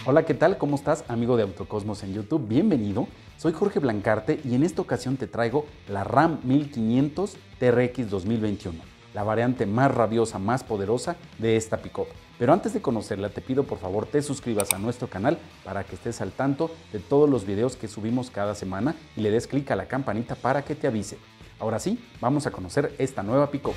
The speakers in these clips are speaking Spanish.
Hola, ¿qué tal? ¿Cómo estás, amigo de Autocosmos en YouTube? Bienvenido. Soy Jorge Blancarte y en esta ocasión te traigo la Ram 1500 TRX 2021, la variante más rabiosa, más poderosa de esta pick-up. Pero antes de conocerla, te pido por favor te suscribas a nuestro canal para que estés al tanto de todos los videos que subimos cada semana y le des clic a la campanita para que te avise. Ahora sí, vamos a conocer esta nueva pick-up.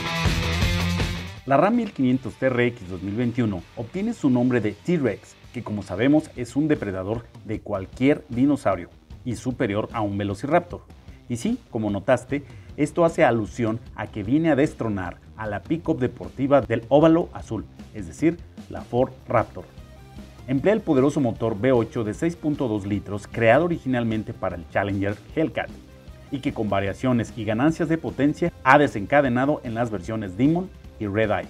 La Ram 1500 TRX 2021 obtiene su nombre de T-Rex, que como sabemos es un depredador de cualquier dinosaurio y superior a un Velociraptor. Y sí, como notaste, esto hace alusión a que viene a destronar a la pick-up deportiva del óvalo azul, es decir, la Ford Raptor. Emplea el poderoso motor V8 de 6.2 litros creado originalmente para el Challenger Hellcat y que con variaciones y ganancias de potencia ha desencadenado en las versiones Demon y Red Eye.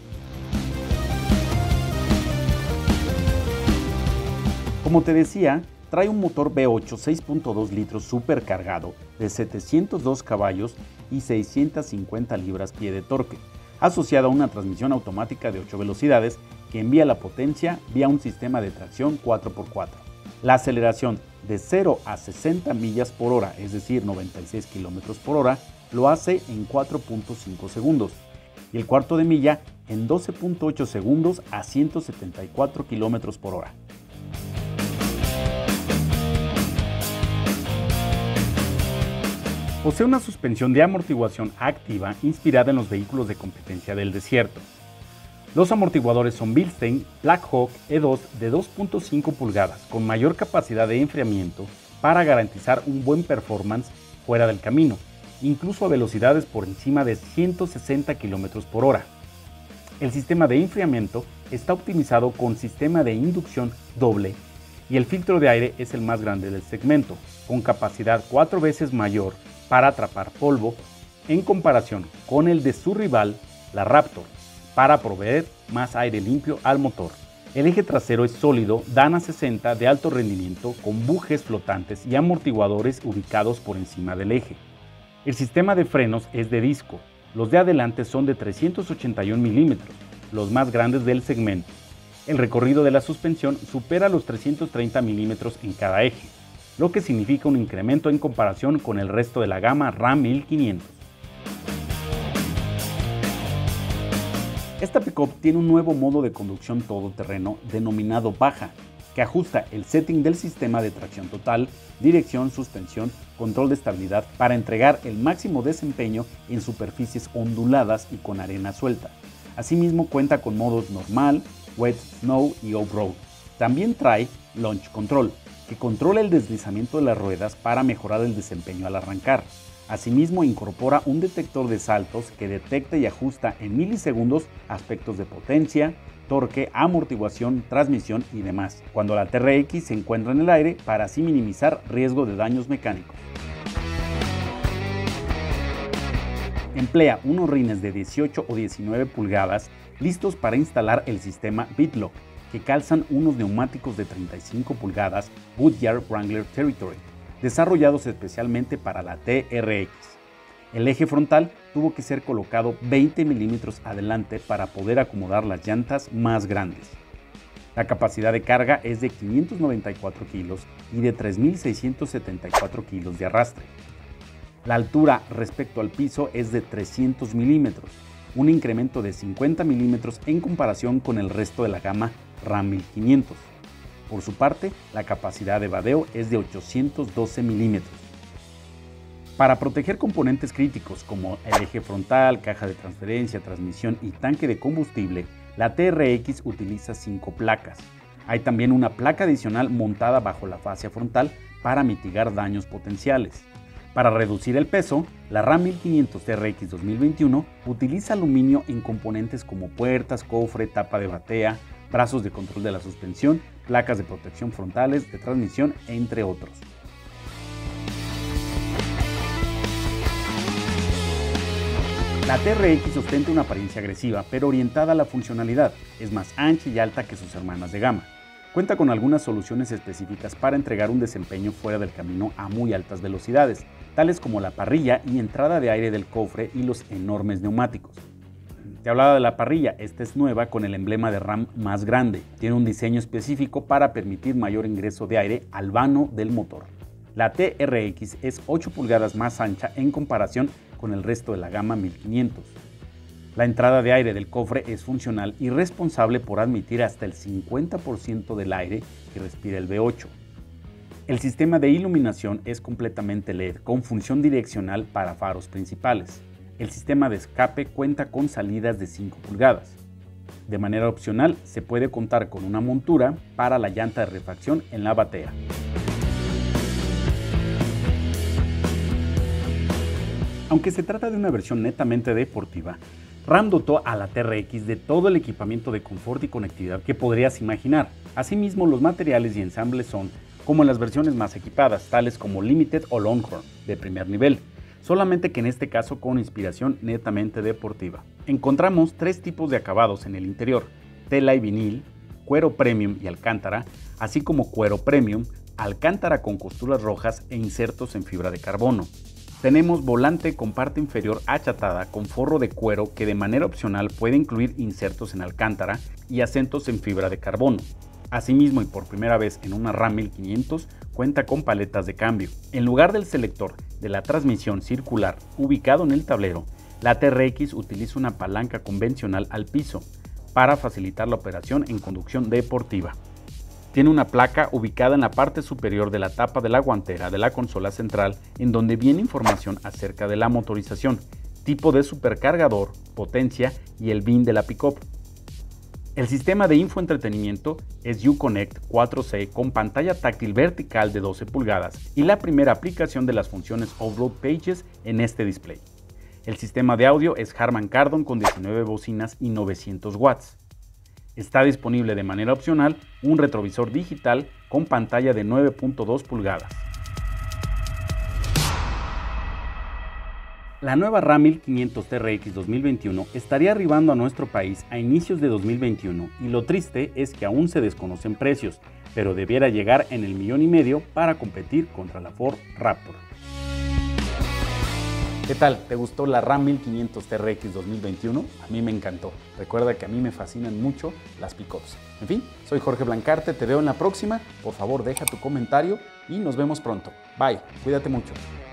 Como te decía, trae un motor V8 6.2 litros supercargado de 702 caballos y 650 libras-pie de torque, asociado a una transmisión automática de 8 velocidades que envía la potencia vía un sistema de tracción 4x4. La aceleración de 0 a 60 millas por hora, es decir, 96 km por hora, lo hace en 4.5 segundos y el cuarto de milla en 12.8 segundos a 174 km por hora. Posee una suspensión de amortiguación activa inspirada en los vehículos de competencia del desierto. Los amortiguadores son Bilstein Black Hawk E2 de 2.5 pulgadas con mayor capacidad de enfriamiento para garantizar un buen performance fuera del camino, incluso a velocidades por encima de 160 km por hora. El sistema de enfriamiento está optimizado con sistema de inducción doble y el filtro de aire es el más grande del segmento, con capacidad 4 veces mayor para atrapar polvo en comparación con el de su rival, la Raptor, para proveer más aire limpio al motor. El eje trasero es sólido Dana 60 de alto rendimiento con bujes flotantes y amortiguadores ubicados por encima del eje. El sistema de frenos es de disco. Los de adelante son de 381 milímetros, los más grandes del segmento. El recorrido de la suspensión supera los 330 milímetros en cada eje, lo que significa un incremento en comparación con el resto de la gama Ram 1500. Esta pick-up tiene un nuevo modo de conducción todoterreno denominado Baja, que ajusta el setting del sistema de tracción total, dirección, suspensión, control de estabilidad para entregar el máximo desempeño en superficies onduladas y con arena suelta. Asimismo cuenta con modos normal, wet, snow y off-road. También trae launch control, que controla el deslizamiento de las ruedas para mejorar el desempeño al arrancar. Asimismo incorpora un detector de saltos que detecta y ajusta en milisegundos aspectos de potencia, torque, amortiguación, transmisión y demás, cuando la TRX se encuentra en el aire para así minimizar riesgo de daños mecánicos. Emplea unos rines de 18 o 19 pulgadas listos para instalar el sistema BitLock, que calzan unos neumáticos de 35 pulgadas Goodyear Wrangler Territory, desarrollados especialmente para la TRX. El eje frontal tuvo que ser colocado 20 milímetros adelante para poder acomodar las llantas más grandes. La capacidad de carga es de 594 kilos y de 3.674 kilos de arrastre. La altura respecto al piso es de 300 milímetros, un incremento de 50 milímetros en comparación con el resto de la gama Ram 1500. Por su parte, la capacidad de vadeo es de 812 milímetros. Para proteger componentes críticos como el eje frontal, caja de transferencia, transmisión y tanque de combustible, la TRX utiliza 5 placas. Hay también una placa adicional montada bajo la fascia frontal para mitigar daños potenciales. Para reducir el peso, la Ram 1500 TRX 2021 utiliza aluminio en componentes como puertas, cofre, tapa de batea, brazos de control de la suspensión, placas de protección frontales, de transmisión, entre otros. La TRX ostenta una apariencia agresiva, pero orientada a la funcionalidad. Es más ancha y alta que sus hermanas de gama. Cuenta con algunas soluciones específicas para entregar un desempeño fuera del camino a muy altas velocidades, tales como la parrilla y entrada de aire del cofre y los enormes neumáticos. Te hablaba de la parrilla, esta es nueva con el emblema de RAM más grande. Tiene un diseño específico para permitir mayor ingreso de aire al vano del motor. La TRX es 8 pulgadas más ancha en comparación con el resto de la gama 1500. La entrada de aire del cofre es funcional y responsable por admitir hasta el 50% del aire que respira el V8. El sistema de iluminación es completamente LED con función direccional para faros principales. El sistema de escape cuenta con salidas de 5 pulgadas. De manera opcional, se puede contar con una montura para la llanta de refacción en la batea. Aunque se trata de una versión netamente deportiva, RAM dotó a la TRX de todo el equipamiento de confort y conectividad que podrías imaginar. Asimismo, los materiales y ensambles son como en las versiones más equipadas, tales como Limited o Longhorn, de primer nivel, solamente que en este caso con inspiración netamente deportiva. Encontramos 3 tipos de acabados en el interior: tela y vinil, cuero premium y alcántara, así como cuero premium, alcántara con costuras rojas e insertos en fibra de carbono. Tenemos volante con parte inferior achatada con forro de cuero que de manera opcional puede incluir insertos en alcántara y acentos en fibra de carbono. Asimismo, y por primera vez en una RAM 1500, cuenta con paletas de cambio. En lugar del selector de la transmisión circular ubicado en el tablero, la TRX utiliza una palanca convencional al piso para facilitar la operación en conducción deportiva. Tiene una placa ubicada en la parte superior de la tapa de la guantera de la consola central, en donde viene información acerca de la motorización, tipo de supercargador, potencia y el VIN de la pickup. El sistema de infoentretenimiento es Uconnect 4C con pantalla táctil vertical de 12 pulgadas y la primera aplicación de las funciones Off-Road Pages en este display. El sistema de audio es Harman Kardon con 19 bocinas y 900 watts. Está disponible de manera opcional un retrovisor digital con pantalla de 9.2 pulgadas. La nueva RAM 1500 TRX 2021 estaría arribando a nuestro país a inicios de 2021 y lo triste es que aún se desconocen precios, pero debiera llegar en el 1,5 millones para competir contra la Ford Raptor. ¿Qué tal? ¿Te gustó la RAM 1500 TRX 2021? A mí me encantó. Recuerda que a mí me fascinan mucho las pickups. En fin, soy Jorge Blancarte, te veo en la próxima. Por favor, deja tu comentario y nos vemos pronto. Bye, cuídate mucho.